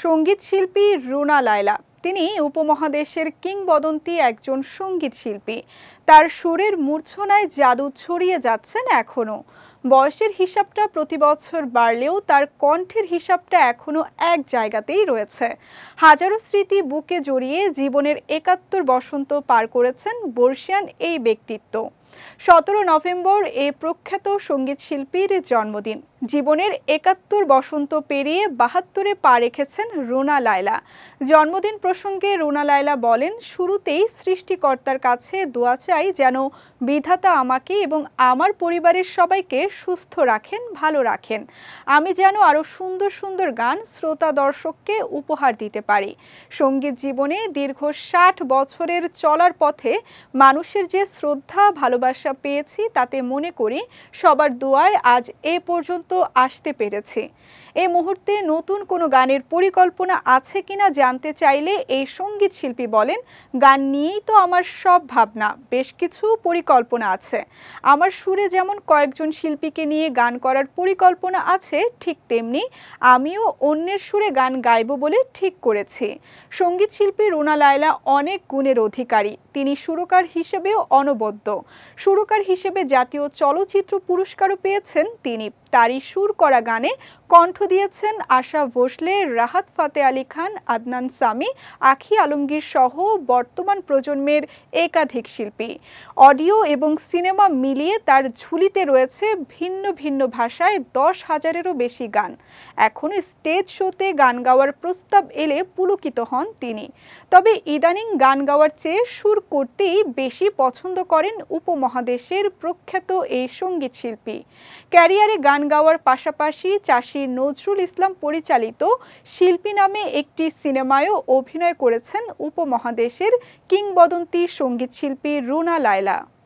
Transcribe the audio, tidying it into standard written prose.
সঙ্গীত শিল্পী রুনা লায়লা। তিনি উপমহাদেশের কিংবদন্তি একজন সঙ্গীত শিল্পী। তার সুরের মূর্ছনায় জাদু ছড়িয়ে যাচ্ছেন এখনো। বয়সের হিসাবটা প্রতি বছর বাড়লেও তার কণ্ঠের হিসাবটা এখনো এক জায়গাতেই রয়েছে। হাজারো স্মৃতি বুকে জড়িয়ে জীবনের ৭১ বসন্ত পার করেছেন বর্ষিয়ান এই ব্যক্তিত্ব। ১৭ নভেম্বর এই প্রখ্যাত সঙ্গীত শিল্পীর জন্মদিন। জীবনের ৭১ বসন্ত পেরিয়ে ৭২-এ পা রেখেছেন রুনা লায়লা। জন্মদিন প্রসঙ্গে রুনা লায়লা বলেন, শুরুতেই সৃষ্টিকর্তার কাছে দোয়া চাই যেন বিধাতা আমাকে এবং আমার পরিবারের সবাইকে সুস্থ রাখেন, ভালো রাখেন। আমি যেন আরও সুন্দর সুন্দর গান শ্রোতা দর্শককে উপহার দিতে পারি। সঙ্গীত জীবনে দীর্ঘ ৬০ বছরের চলার পথে মানুষের যে শ্রদ্ধা ভালোবাসা পেয়েছি তাতে মনে করি সবার দোয়ায় আজ এ পর্যন্ত আসতে পেরেছি। এই মুহূর্তে নতুন কোনো গানের পরিকল্পনা আছে কিনা জানতে চাইলে এই সঙ্গীত শিল্পী বলেন, গান নিয়েই তো আমার সব ভাবনা, বেশ কিছু পরিকল্পনা আছে। আমার সুরে যেমন কয়েকজন শিল্পীকে নিয়ে গান করার পরিকল্পনা আছে, ঠিক তেমনি আমিও অন্যের সুরে গান গাইব বলে ঠিক করেছি। সঙ্গীত শিল্পী রুনা লায়লা অনেক গুণের অধিকারী। তিনি সুরকার হিসেবেও অনবদ্য। সুরকার হিসেবে জাতীয় চলচ্চিত্র পুরস্কারও পেয়েছেন তিনি। তারই সুর করা গানে কণ্ঠ দিয়েছেন আশা ভোসলে, রাহাত ফাতে আলী খান, আদনান সামি, আখি আলমগীর সহ বর্তমান প্রজন্মের একাধিক শিল্পী। অডিও এবং সিনেমা মিলিয়ে তার ঝুলিতে রয়েছে ভিন্ন ভিন্ন ভাষায় ১০,০০০-এরও বেশি গান। এখনো স্টেজ শোতে গান গাওয়ার প্রস্তাব এলে পুলকিত হন তিনি। তবে ইদানিং গান গাওয়ার চেয়ে সুর করতেই বেশি পছন্দ করেন উপমহাদেশের প্রখ্যাত এই সঙ্গীত শিল্পী। ক্যারিয়ারে গান গাওয়ার পাশাপাশি চাষী নজরুল ইসলাম পরিচালিত শিল্পী নামে একটি সিনেমায়ও অভিনয় করেছেন উপমহাদেশের কিংবদন্তি সঙ্গীত শিল্পী রুনা লায়লা।